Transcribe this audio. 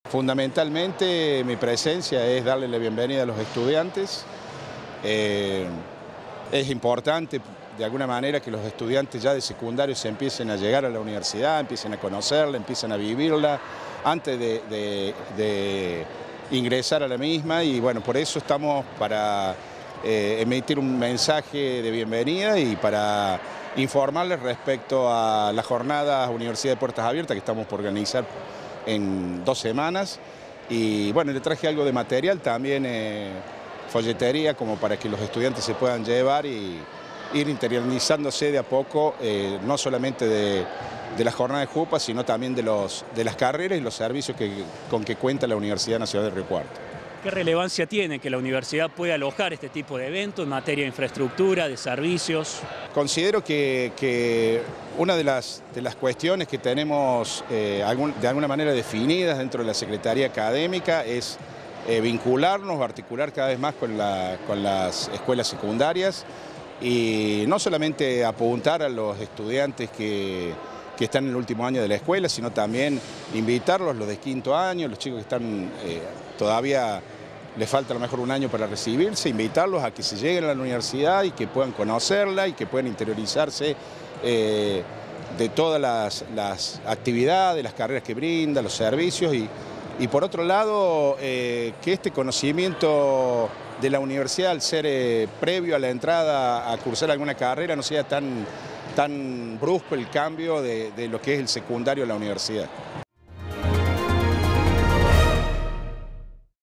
Fundamentalmente mi presencia es darle la bienvenida a los estudiantes. Es importante de alguna manera que los estudiantes ya de secundario se empiecen a llegar a la universidad, empiecen a conocerla, empiecen a vivirla antes de ingresar a la misma, y bueno, por eso estamos para emitir un mensaje de bienvenida y para informarles respecto a las jornadas Universidad de Puertas Abiertas que estamos por organizar en 2 semanas. Y bueno, le traje algo de material también, folletería, como para que los estudiantes se puedan llevar y ir interiorizándose de a poco, no solamente de las jornadas de JUPA, sino también de las carreras y los servicios con que cuenta la Universidad Nacional de Río Cuarto. ¿Qué relevancia tiene que la universidad pueda alojar este tipo de eventos en materia de infraestructura, de servicios? Considero que una de las cuestiones que tenemos de alguna manera definidas dentro de la Secretaría Académica es vincularnos, articular cada vez más con las escuelas secundarias y no solamente apuntar a los estudiantes que están en el último año de la escuela, sino también invitarlos, los de 5º año, los chicos que están todavía les falta a lo mejor un año para recibirse, invitarlos a que se lleguen a la universidad y que puedan conocerla y que puedan interiorizarse de todas las actividades, las carreras que brinda, los servicios y por otro lado que este conocimiento de la universidad, al ser previo a la entrada a cursar alguna carrera, no sea tan brusco el cambio de lo que es el secundario de la universidad.